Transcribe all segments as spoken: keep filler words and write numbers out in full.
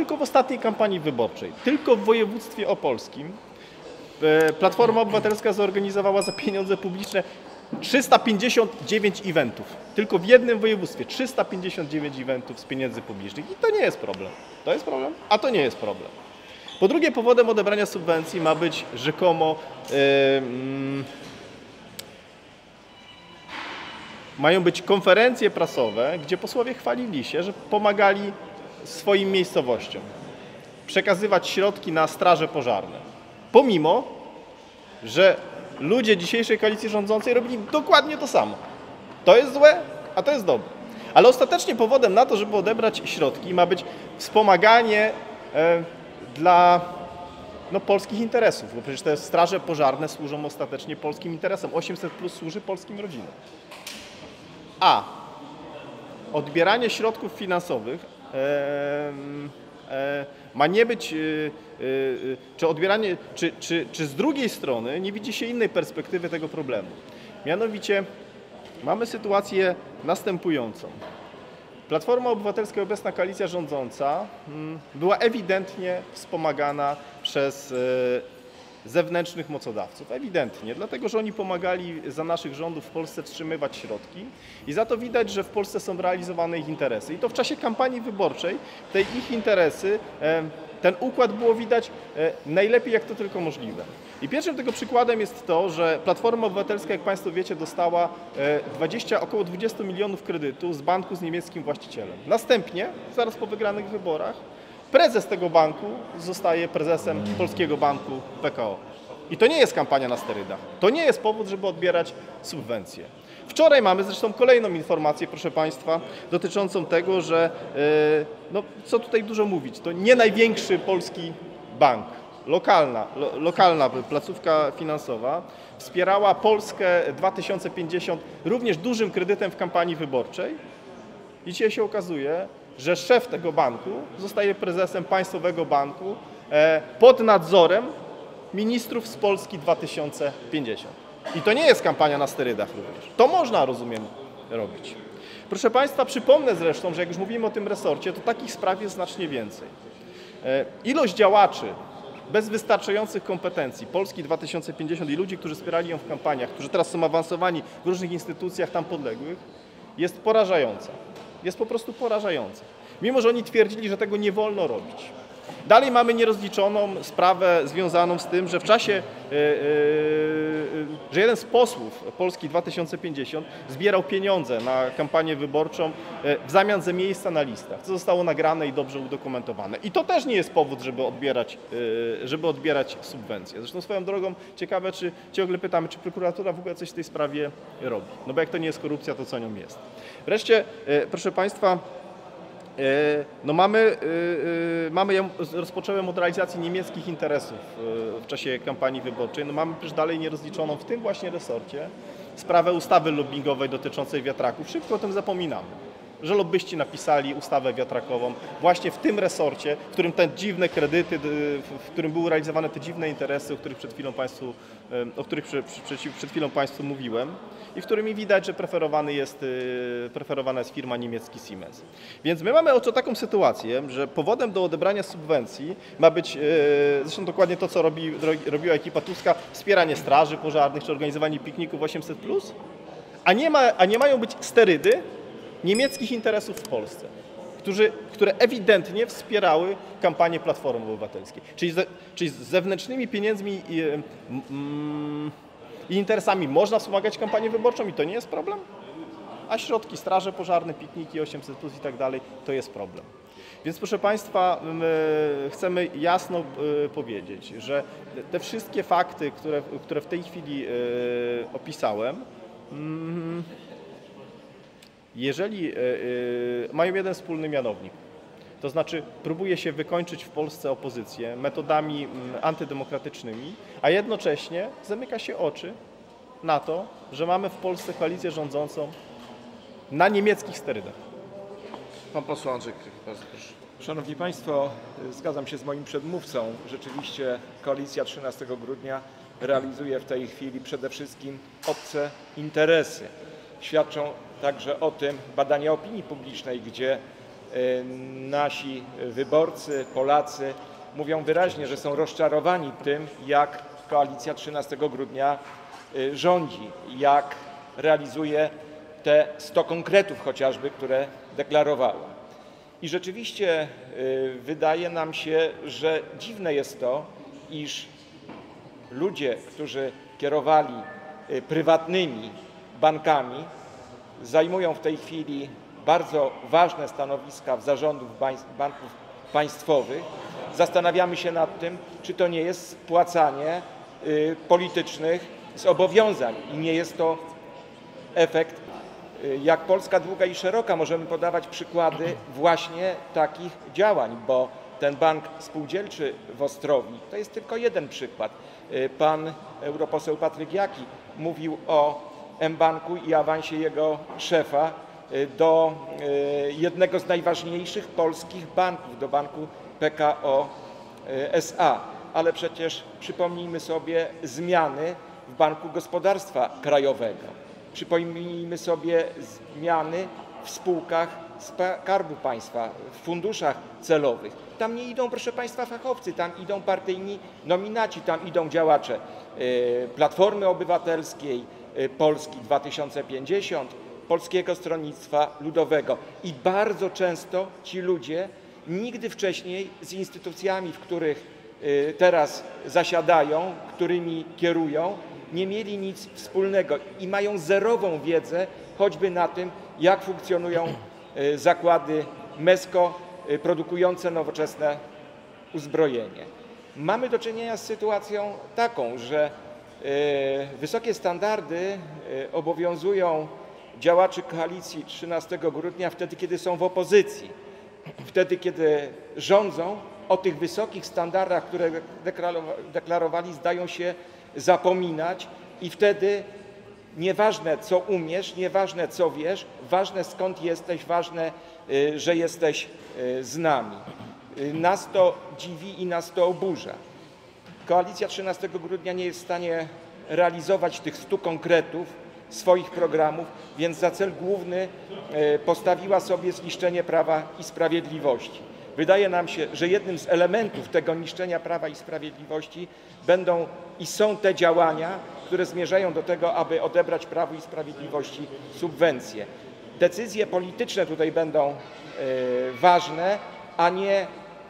tylko w ostatniej kampanii wyborczej, tylko w województwie opolskim Platforma Obywatelska zorganizowała za pieniądze publiczne trzysta pięćdziesiąt dziewięć eventów. Tylko w jednym województwie trzysta pięćdziesiąt dziewięć eventów z pieniędzy publicznych. I to nie jest problem. To jest problem, a to nie jest problem. Po drugie, powodem odebrania subwencji ma być rzekomo yy, yy, mają być konferencje prasowe, gdzie posłowie chwalili się, że pomagali swoim miejscowościom przekazywać środki na straże pożarne. Pomimo, że ludzie dzisiejszej koalicji rządzącej robili dokładnie to samo. To jest złe, a to jest dobre. Ale ostatecznie powodem na to, żeby odebrać środki, ma być wspomaganie e, dla no, polskich interesów, bo przecież te straże pożarne służą ostatecznie polskim interesom. osiemset plus służy polskim rodzinom. A odbieranie środków finansowych e, e, ma nie być, e, e, czy odbieranie, czy, czy, czy z drugiej strony nie widzi się innej perspektywy tego problemu. Mianowicie mamy sytuację następującą. Platforma Obywatelska, obecna koalicja rządząca, była ewidentnie wspomagana przez zewnętrznych mocodawców. Ewidentnie, dlatego że oni pomagali za naszych rządów w Polsce wstrzymywać środki i za to widać, że w Polsce są realizowane ich interesy. I to w czasie kampanii wyborczej te ich interesy, ten układ było widać najlepiej, jak to tylko możliwe. I pierwszym tego przykładem jest to, że Platforma Obywatelska, jak Państwo wiecie, dostała dwadzieścia, około dwadzieścia milionów kredytu z banku z niemieckim właścicielem. Następnie, zaraz po wygranych wyborach, prezes tego banku zostaje prezesem Polskiego Banku P K O. I to nie jest kampania na sterydach. To nie jest powód, żeby odbierać subwencje. Wczoraj mamy zresztą kolejną informację, proszę Państwa, dotyczącą tego, że, no co tutaj dużo mówić, to nie największy polski bank, lokalna, lo, lokalna placówka finansowa wspierała Polskę dwa tysiące pięćdziesiąt również dużym kredytem w kampanii wyborczej. I dzisiaj się okazuje, że szef tego banku zostaje prezesem Państwowego Banku pod nadzorem ministrów z Polski dwa tysiące pięćdziesiąt. I to nie jest kampania na sterydach również. To można, rozumiem, robić. Proszę Państwa, przypomnę zresztą, że jak już mówimy o tym resorcie, to takich spraw jest znacznie więcej. Ilość działaczy bez wystarczających kompetencji Polski dwa tysiące pięćdziesiąt i ludzi, którzy wspierali ją w kampaniach, którzy teraz są awansowani w różnych instytucjach tam podległych, jest porażająca. Jest po prostu porażająca. Mimo że oni twierdzili, że tego nie wolno robić. Dalej mamy nierozliczoną sprawę związaną z tym, że w czasie, yy, yy, że jeden z posłów Polski dwa tysiące pięćdziesiąt zbierał pieniądze na kampanię wyborczą yy, w zamian za miejsca na listach, co zostało nagrane i dobrze udokumentowane. I to też nie jest powód, żeby odbierać, yy, żeby odbierać subwencje. Zresztą swoją drogą ciekawe, czy ciągle pytamy, czy prokuratura w ogóle coś w tej sprawie robi. No bo jak to nie jest korupcja, to co nią jest. Wreszcie, yy, proszę Państwa, no mamy, mamy, ja rozpocząłem od realizacji niemieckich interesów w czasie kampanii wyborczej. No mamy też dalej nierozliczoną w tym właśnie resorcie sprawę ustawy lobbingowej dotyczącej wiatraków. Szybko o tym zapominamy, że lobbyści napisali ustawę wiatrakową właśnie w tym resorcie, w którym te dziwne kredyty, w którym były realizowane te dziwne interesy, o których przed chwilą Państwu, o których przed, przed, przed chwilą Państwu mówiłem i w którymi widać, że preferowany jest, preferowana jest firma niemiecki Siemens. Więc my mamy oto taką sytuację, że powodem do odebrania subwencji ma być zresztą dokładnie to, co robi, robiła ekipa Tuska, wspieranie straży pożarnych czy organizowanie pikników osiemset plus, a nie, ma, a nie mają być sterydy niemieckich interesów w Polsce, którzy, które ewidentnie wspierały kampanię Platformy Obywatelskiej. Czyli, ze, czyli z zewnętrznymi pieniędzmi i, mm, i interesami można wspomagać kampanię wyborczą i to nie jest problem, a środki, straże pożarne, pikniki, osiemset plus i tak dalej, to jest problem. Więc proszę Państwa, my chcemy jasno powiedzieć, że te wszystkie fakty, które, które w tej chwili opisałem, mm, jeżeli yy, mają jeden wspólny mianownik, to znaczy próbuje się wykończyć w Polsce opozycję metodami yy, antydemokratycznymi, a jednocześnie zamyka się oczy na to, że mamy w Polsce koalicję rządzącą na niemieckich sterydach. Pan poseł Andrzej Krych, bardzo proszę. Szanowni Państwo, zgadzam się z moim przedmówcą. Rzeczywiście koalicja trzynastego grudnia realizuje w tej chwili przede wszystkim obce interesy. Świadczą także o tym badania opinii publicznej, gdzie nasi wyborcy, Polacy mówią wyraźnie, że są rozczarowani tym, jak koalicja trzynastego grudnia rządzi, jak realizuje te sto konkretów chociażby, które deklarowała. I rzeczywiście wydaje nam się, że dziwne jest to, iż ludzie, którzy kierowali prywatnymi bankami, zajmują w tej chwili bardzo ważne stanowiska w zarządach banków państwowych. Zastanawiamy się nad tym, czy to nie jest spłacanie politycznych zobowiązań i nie jest to efekt, jak Polska długa i szeroka. Możemy podawać przykłady właśnie takich działań, bo ten bank spółdzielczy w Ostrowi to jest tylko jeden przykład. Pan europoseł Patryk Jaki mówił o mBanku i awansie jego szefa do jednego z najważniejszych polskich banków, do banku P K O S A. Ale przecież przypomnijmy sobie zmiany w Banku Gospodarstwa Krajowego. Przypomnijmy sobie zmiany w spółkach Skarbu Państwa, w funduszach celowych. Tam nie idą, proszę Państwa, fachowcy, tam idą partyjni nominaci, tam idą działacze Platformy Obywatelskiej, Polski dwa tysiące pięćdziesiąt, Polskiego Stronnictwa Ludowego. I bardzo często ci ludzie nigdy wcześniej z instytucjami, w których teraz zasiadają, którymi kierują, nie mieli nic wspólnego i mają zerową wiedzę choćby na tym, jak funkcjonują zakłady Mesko produkujące nowoczesne uzbrojenie. Mamy do czynienia z sytuacją taką, że wysokie standardy obowiązują działaczy koalicji trzynastego grudnia wtedy, kiedy są w opozycji. Wtedy, kiedy rządzą, o tych wysokich standardach, które deklarowali, zdają się zapominać i wtedy nieważne, co umiesz, nieważne, co wiesz, ważne, skąd jesteś, ważne, że jesteś z nami. Nas to dziwi i nas to oburza. Koalicja trzynastego grudnia nie jest w stanie realizować tych stu konkretów swoich programów, więc za cel główny postawiła sobie zniszczenie Prawa i Sprawiedliwości. Wydaje nam się, że jednym z elementów tego niszczenia Prawa i Sprawiedliwości będą i są te działania, które zmierzają do tego, aby odebrać Prawu i Sprawiedliwości subwencje. Decyzje polityczne tutaj będą ważne, a nie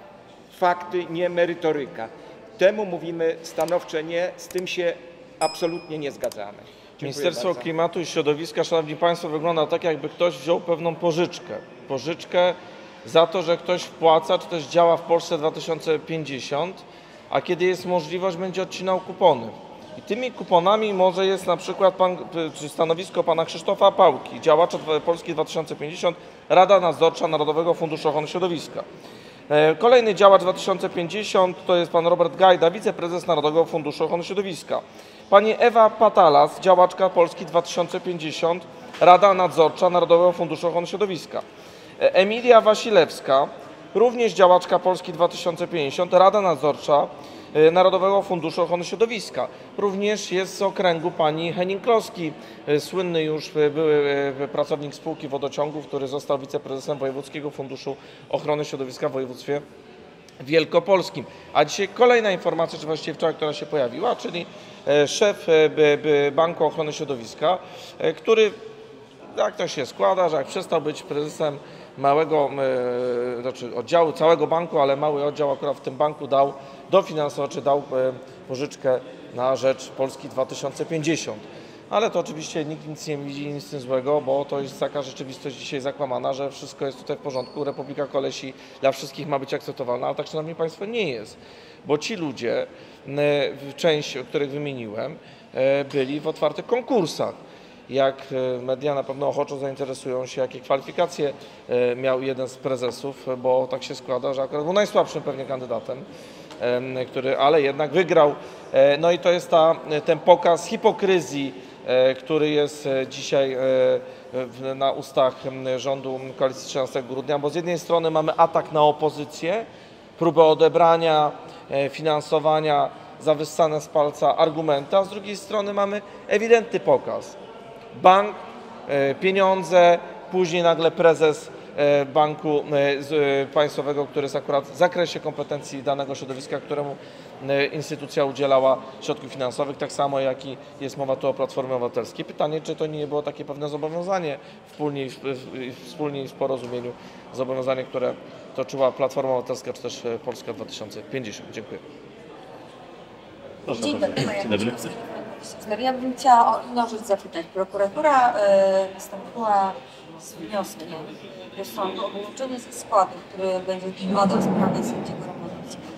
fakty, nie merytoryka. Temu mówimy stanowcze nie, z tym się absolutnie nie zgadzamy. Ministerstwo Klimatu i Środowiska, Szanowni Państwo, wygląda tak, jakby ktoś wziął pewną pożyczkę. Pożyczkę za to, że ktoś wpłaca, czy też działa w Polsce dwa tysiące pięćdziesiąt, a kiedy jest możliwość, będzie odcinał kupony. I tymi kuponami może jest na przykład pan, czy stanowisko pana Krzysztofa Pałki, działacza Polski dwa tysiące pięćdziesiąt, Rada Nadzorcza Narodowego Funduszu Ochrony Środowiska. Kolejny działacz dwa tysiące pięćdziesiąt to jest pan Robert Gajda, wiceprezes Narodowego Funduszu Ochrony Środowiska. Pani Ewa Patalas, działaczka Polski dwa tysiące pięćdziesiąt, Rada Nadzorcza Narodowego Funduszu Ochrony Środowiska. Emilia Wasilewska, również działaczka Polski dwa tysiące pięćdziesiąt, Rada Nadzorcza Narodowego Funduszu Ochrony Środowiska. Również jest z okręgu pani Henning Kloski, słynny już były pracownik spółki wodociągów, który został wiceprezesem Wojewódzkiego Funduszu Ochrony Środowiska w województwie wielkopolskim. A dzisiaj kolejna informacja, czy właściwie wczoraj, która się pojawiła, czyli szef Banku Ochrony Środowiska, który, jak to się składa, że jak przestał być prezesem małego, znaczy oddziału całego banku, ale mały oddział akurat w tym banku dał dofinansować, czy dał pożyczkę na rzecz Polski dwa tysiące pięćdziesiąt. Ale to oczywiście nikt nic nie widzi, nic z tym złego, bo to jest taka rzeczywistość dzisiaj zakłamana, że wszystko jest tutaj w porządku, Republika Kolesi dla wszystkich ma być akceptowalna, ale tak, Szanowni Państwo, nie jest. Bo ci ludzie, część, o których wymieniłem, byli w otwartych konkursach. Jak media na pewno ochoczo zainteresują się, jakie kwalifikacje miał jeden z prezesów, bo tak się składa, że akurat był najsłabszym pewnie kandydatem, który, ale jednak wygrał. No i to jest ta, ten pokaz hipokryzji, który jest dzisiaj na ustach rządu koalicji trzynastego grudnia, bo z jednej strony mamy atak na opozycję, próbę odebrania finansowania za wyssane z palca argumenty, a z drugiej strony mamy ewidentny pokaz. Bank, pieniądze, później nagle prezes e, banku e, z, e, państwowego, który jest akurat w zakresie kompetencji danego środowiska, któremu e, instytucja udzielała środków finansowych, tak samo jak i jest mowa tu o Platformie Obywatelskiej. Pytanie, czy to nie było takie pewne zobowiązanie wspólnie, i w, w, wspólnie i w porozumieniu, zobowiązanie, które toczyła Platforma Obywatelska, czy też e, Polska dwa tysiące pięćdziesiąt. Dziękuję. Dzień dobry. Ja bym chciała o inną rzecz zapytać. Prokuratura e, wystąpiła z wnioskiem do sądu o wyłączenie ze składu, który będzie badał sprawę sędziego Romanowskiego.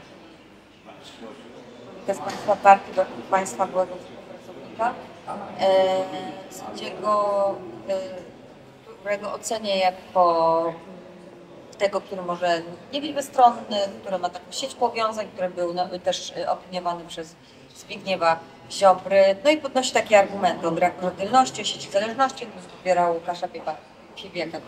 To jest Państwa partii, do Państwa byłego współpracownika. E, sędziego, e, którego ocenię jako tego, który może nie być bezstronny, który ma taką sieć powiązań, który był no, też opiniowany przez Zbigniewa Ziobry, no i podnosi takie argumenty o braku rzetelności, o sieci zależności, który popierał Łukasza Piebiaka.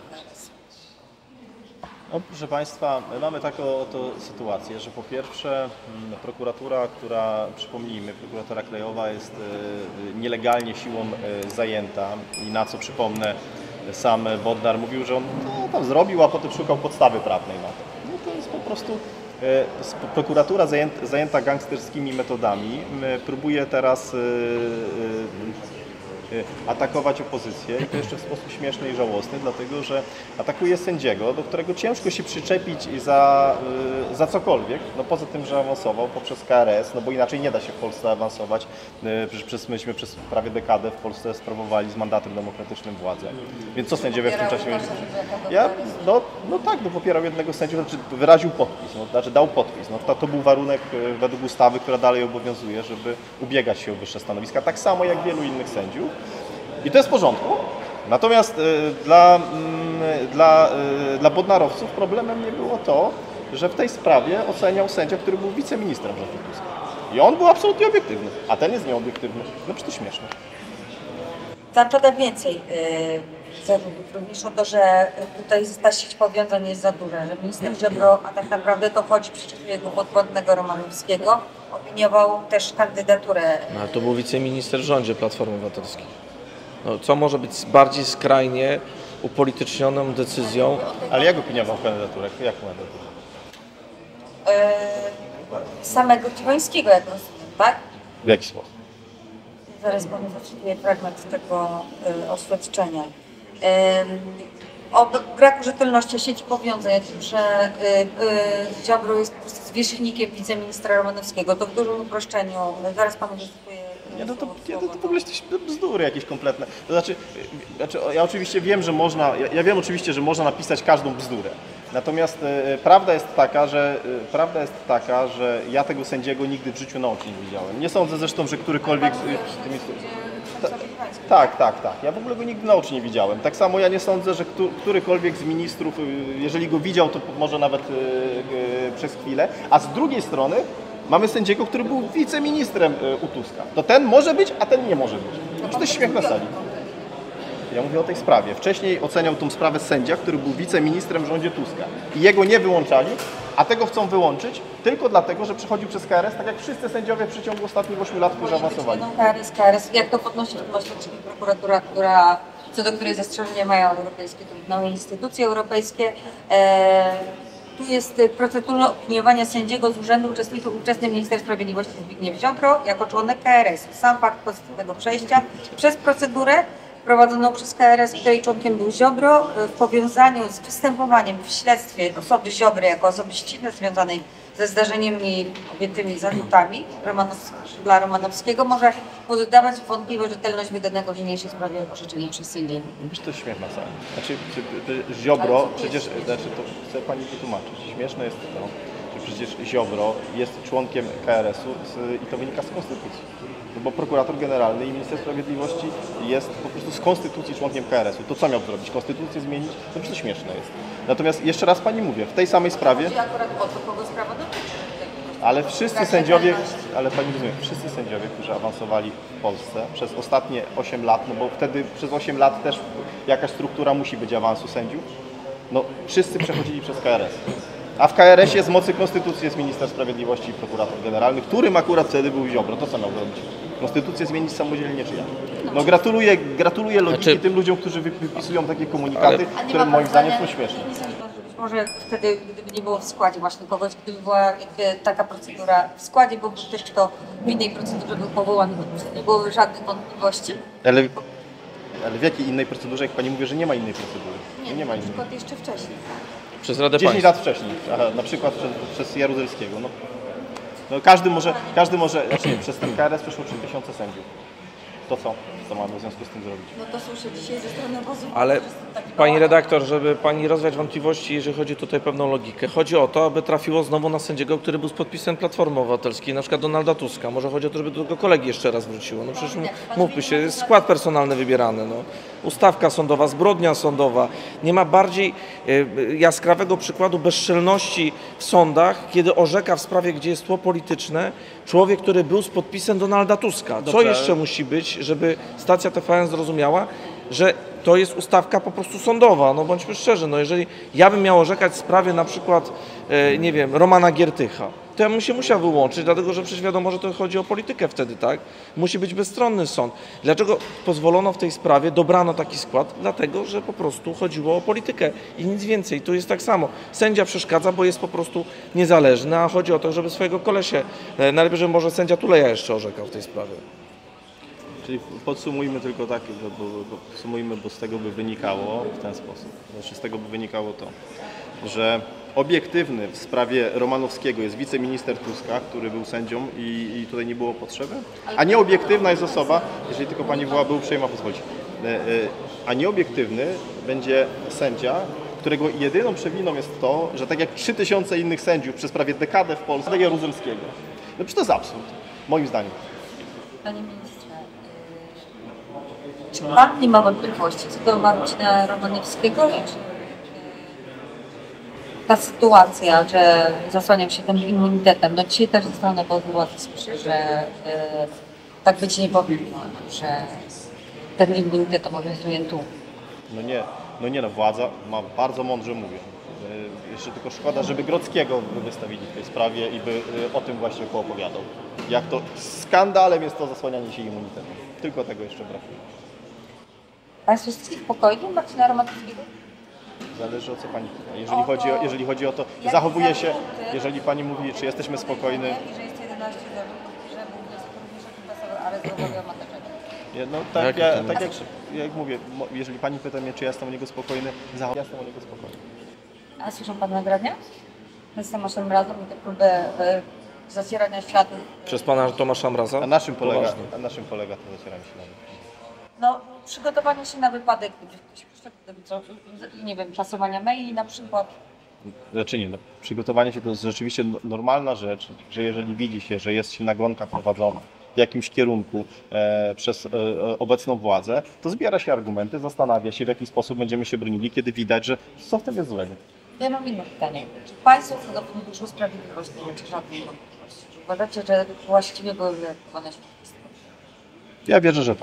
No, proszę Państwa, mamy taką oto sytuację, że po pierwsze prokuratura, która, przypomnijmy, prokuratura krajowa jest nielegalnie siłą zajęta i na co przypomnę, sam Bodnar mówił, że on to tam zrobił, a potem szukał podstawy prawnej na to. No to jest po prostu e, prokuratura zajęta, zajęta gangsterskimi metodami, próbuje teraz e, e, atakować opozycję i to jeszcze w sposób śmieszny i żałosny, dlatego że atakuje sędziego, do którego ciężko się przyczepić za, za cokolwiek, no poza tym, że awansował poprzez K R S, no bo inaczej nie da się w Polsce awansować, przecież myśmy przez prawie dekadę w Polsce sprawowali z mandatem demokratycznym władzę, więc co sędziowie w tym czasie... Ja, no, no tak, no popierał jednego sędziego, znaczy wyraził podpis, no, znaczy dał podpis, no to, to był warunek według ustawy, która dalej obowiązuje, żeby ubiegać się o wyższe stanowiska, tak samo jak wielu innych sędziów. I to jest w porządku. Natomiast y, dla, y, dla, y, dla bodnarowców problemem nie było to, że w tej sprawie oceniał sędzia, który był wiceministrem rządu Tuska. I on był absolutnie obiektywny, a ten jest nieobiektywny. No przecież to śmieszne. Zapada więcej yy, zarzutów, również o to, że tutaj ta sieć powiązań jest za duża, że minister Ziobro, a tak naprawdę to chodzi przecież jego podwładnego Romanowskiego, opiniował też kandydaturę. No, ale to był wiceminister w rządzie Platformy Obywatelskiej. No, co może być bardziej skrajnie upolitycznioną decyzją? Ale jak opiniował kandydaturę? Jak kandydaturę? Yy, samego Ciwońskiego, jak rozumiem, tak? W jaki sposób? Zaraz Panu zacytuję fragment tego y, oświadczenia. Y, o braku rzetelności sieci powiązań, że y, y, Ziobro jest po prostu zwierzchnikiem wiceministra Romanowskiego. To w dużym uproszczeniu. Zaraz Panu zacytuję. Nie, no to, nie, no to w ogóle jest bzdury jakieś kompletne. To znaczy, znaczy, ja oczywiście wiem, że można, ja, ja wiem oczywiście, że można napisać każdą bzdurę. Natomiast e, prawda jest taka, że e, prawda jest taka, że ja tego sędziego nigdy w życiu na oczy nie widziałem. Nie sądzę zresztą, że którykolwiek z, z tymi... Ta, tak, tak, tak. Ja w ogóle go nigdy na oczy nie widziałem. Tak samo ja nie sądzę, że któ, którykolwiek z ministrów, jeżeli go widział, to może nawet e, e, przez chwilę. A z drugiej strony mamy sędziego, który był wiceministrem u Tuska. To ten może być, a ten nie może być. Czy to jest śmiech na sali? Ja mówię o tej sprawie. Wcześniej oceniał tą sprawę sędzia, który był wiceministrem w rządzie Tuska. I jego nie wyłączali, a tego chcą wyłączyć tylko dlatego, że przechodził przez K R S, tak jak wszyscy sędziowie w przeciągu ostatnich ośmiu lat, którzy awansowali. K R S, K R S. Jak to podnosi właśnie prokuratura, która, co do której zastrzeżenia mają europejskie, trybunały, instytucje europejskie. E, Tu jest procedura opiniowania sędziego z urzędu uczestniczył ówczesny minister sprawiedliwości Zbigniew Ziobro jako członek K R S. Sam fakt pozytywnego przejścia przez procedurę prowadzoną przez K R S, której członkiem był Ziobro, w powiązaniu z występowaniem w śledztwie osoby Ziobry jako osoby ściśle związanej ze zdarzeniami objętymi zarzutami Romanows dla Romanowskiego może podawać wątpliwość rzetelność wydanego w niniejszej sprawie orzeczenia przez sędziego. Wiesz, to jest śmiech na sali. Znaczy, Ziobro, przecież, znaczy to chce Pani wytłumaczyć. Śmieszne jest to, że przecież Ziobro jest członkiem K R S-u i to wynika z konstytucji. No bo prokurator generalny i minister sprawiedliwości jest po prostu z konstytucji członkiem K R S-u. To co miał zrobić? Konstytucję zmienić? To przecież śmieszne jest. Natomiast jeszcze raz Pani mówię, w tej samej sprawie... Chodzi akurat o to, kogo sprawa dotyczy. Ale wszyscy sędziowie, ale Pani rozumie, wszyscy sędziowie, którzy awansowali w Polsce przez ostatnie osiem lat, no bo wtedy przez osiem lat też jakaś struktura musi być awansu sędziów, no wszyscy przechodzili przez K R S. A w K R S-ie z mocy konstytucji jest minister sprawiedliwości i prokurator generalny, którym akurat wtedy był Ziobro. To co miał zrobić? Konstytucję zmienić samodzielnie czy jak? No gratuluję, gratuluję logiki Znaczy- tym ludziom, którzy wy- wypisują takie komunikaty, A nie które ma moim pan zdaniem zdania, są śmieszne. nie sądzi pan, że być może wtedy, gdyby nie było w składzie właśnie kogoś, gdyby była jakby taka procedura w składzie, byłby ktoś, kto w innej procedurze był powołany, po prostu nie byłoby żadnych wątpliwości? Ale, ale w jakiej innej procedurze, jak pani mówi, że nie ma innej procedury? No nie ma na innej. przykład jeszcze wcześniej. Przez Radę dziesięć Państwa. lat wcześniej, aha, na przykład przez, przez Jaruzelskiego. No, no każdy może, każdy może, znaczy nie, przez ten K R S przeszło trzy tysiące sędziów. To co? Co mamy w związku z tym zrobić? No to słyszę dzisiaj ze strony obozu. Ale że jest taki pani bałagan. redaktor, żeby pani rozwiać wątpliwości, jeżeli chodzi tutaj o pewną logikę, chodzi o to, aby trafiło znowu na sędziego, który był z podpisem Platformy Obywatelskiej, na przykład Donalda Tuska. Może chodzi o to, żeby do tego kolegi jeszcze raz wróciło. No przecież mówmy się, jest skład personalny wybierany. No. Ustawka sądowa, zbrodnia sądowa. Nie ma bardziej e, jaskrawego przykładu bezczelności w sądach, kiedy orzeka w sprawie, gdzie jest tło polityczne, człowiek, który był z podpisem Donalda Tuska. Co Dobrze. jeszcze musi być, żeby stacja T V N zrozumiała, że to jest ustawka po prostu sądowa, no bądźmy szczerzy, no jeżeli ja bym miał orzekać w sprawie na przykład, e, nie wiem, Romana Giertycha, to ja bym się musiał wyłączyć, dlatego że przecież wiadomo, że to chodzi o politykę wtedy, tak? Musi być bezstronny sąd. Dlaczego pozwolono w tej sprawie, dobrano taki skład? Dlatego, że po prostu chodziło o politykę i nic więcej. Tu jest tak samo. Sędzia przeszkadza, bo jest po prostu niezależny, a chodzi o to, żeby swojego kolesie, e, najlepiej, żeby może sędzia Tuleja jeszcze orzekał w tej sprawie. Czyli podsumujmy tylko tak, bo, bo, bo, podsumujmy, bo z tego by wynikało w ten sposób. Znaczy z tego by wynikało to, że obiektywny w sprawie Romanowskiego jest wiceminister Tuska, który był sędzią i, i tutaj nie było potrzeby, a nieobiektywna jest osoba, jeżeli tylko pani byłaby uprzejma pozwolić, e, e, a nieobiektywny będzie sędzia, którego jedyną przewiną jest to, że tak jak trzy tysiące innych sędziów przez prawie dekadę w Polsce, tak Jaruzelskiego. No przecież to jest absurd, moim zdaniem. Panie ministrze, yy, czy pan nie ma wątpliwości co do Marcina Romanowskiego? Czy yy, ta sytuacja, że zasłaniał się tym immunitetem, no dzisiaj też ze strony władzy słyszę, że yy, tak być nie powinno, że ten immunitet obowiązuje tu. No nie, no nie no, władza ma bardzo mądrze mówię. Yy, Jeszcze tylko szkoda, żeby Grodzkiego by wystawili w tej sprawie i by yy, o tym właśnie poopowiadał. Jak to skandalem jest to zasłanianie się immunitetem. Tylko tego jeszcze brakuje. Państwo jesteście spokojni Marcina Romanowskiego? Zależy o co pani pyta. Jeżeli O chodzi to, o, jeżeli chodzi o to, jakie zachowuje się, zarzuty- jeżeli pani mówi, czy jesteśmy spokojni. I że jest jedenaście zarzutów, że był wniosek również o tymczasowy areszt drogowy amatorczego. Nie, no, tak, Jakie ja, to tak jak, jak mówię, mo- jeżeli pani pyta mnie, czy ja jestem o niego spokojny, zachowuję ja jestem o niego spokojny. A słyszał pan nagrania? Z Tomaszem razem i te próby y, zacierania śladów. Przez pana Tomasza Mraza? A na czym polega, Poważnie. a na czym polega to zacieranie się na nim? No, przygotowanie się na wypadek, gdyby ktoś przyszedł, gdyby co, nie wiem, czasowania maili na przykład. Znaczy nie, no, przygotowanie się to jest rzeczywiście no- normalna rzecz, że jeżeli widzi się, że jest się nagonka prowadzona w jakimś kierunku e, przez e, obecną władzę, to zbiera się argumenty, zastanawia się, w jaki sposób będziemy się bronili, kiedy widać, że co w tym jest złego. Ja mam inne pytanie. Czy Państwo co do Funduszu Sprawiedliwości nie macie żadnej wątpliwości? Czy uważacie, że właściwie były wykonane środowisko? Ja wierzę, że tak.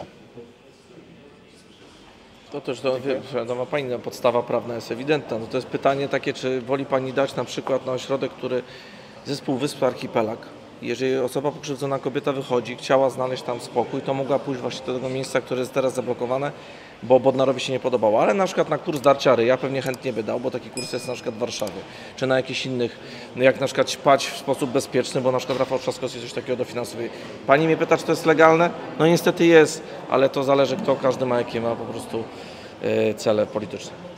To też to, wie- wiadomo, pani no, podstawa prawna jest ewidentna. No to jest pytanie takie, czy woli pani dać na przykład na ośrodek, który zespół Wyspy Archipelag. Jeżeli osoba pokrzywdzona kobieta wychodzi, chciała znaleźć tam spokój, to mogła pójść właśnie do tego miejsca, które jest teraz zablokowane, bo Bodnarowi się nie podobało. Ale na przykład na kurs darcia ryja pewnie chętnie by dał, bo taki kurs jest na przykład w Warszawie. Czy na jakichś innych, no jak na przykład ćpać w sposób bezpieczny, bo na przykład Rafał Trzaskowski coś takiego dofinansuje. Pani mnie pyta, czy to jest legalne? No niestety jest, ale to zależy kto, każdy ma jakie ma po prostu e, cele polityczne.